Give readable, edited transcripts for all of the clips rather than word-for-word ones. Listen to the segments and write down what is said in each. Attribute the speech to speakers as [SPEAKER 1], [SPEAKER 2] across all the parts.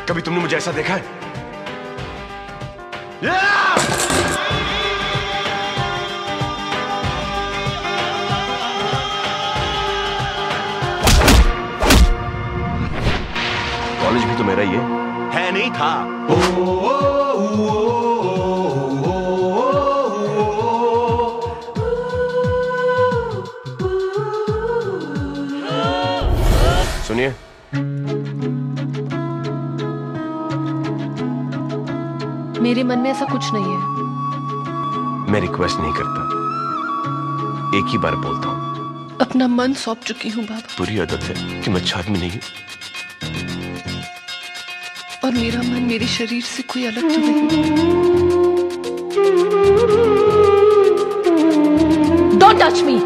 [SPEAKER 1] कभी तुमने मुझे ऐसा देखा है? कॉलेज भी तो मेरा ही है नहीं था? सुनिए,
[SPEAKER 2] मेरे मन में ऐसा कुछ नहीं है।
[SPEAKER 1] मैं रिक्वेस्ट नहीं करता, एक ही बार बोलता हूँ।
[SPEAKER 2] अपना मन सौंप चुकी हूँ बाबा।
[SPEAKER 1] बुरी आदत है कि मैं अच्छा आदमी नहीं हूँ।
[SPEAKER 2] और मेरा मन मेरे शरीर से कोई अलग तो नहीं। Don't touch me!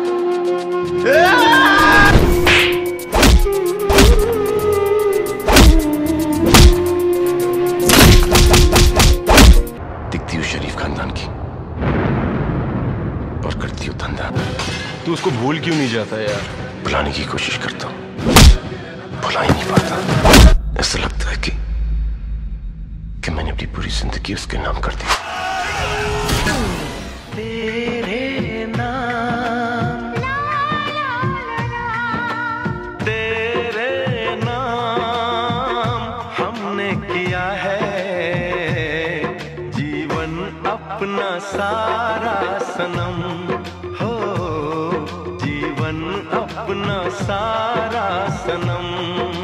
[SPEAKER 1] दिखती हूँ शरीफ खानदान की और करती हूँ धंधा।
[SPEAKER 3] तू उसको भूल क्यों नहीं जाता यार?
[SPEAKER 1] भुलाने की कोशिश करता हूँ, भुला ही नहीं पाता। ऐसा लगता है कि मैंने अपनी पूरी जिंदगी उसके नाम कर दी।
[SPEAKER 4] तेरे नाम, तेरे नाम हमने किया है जीवन अपना सारा सनम हो, जीवन अपना सारा सनम।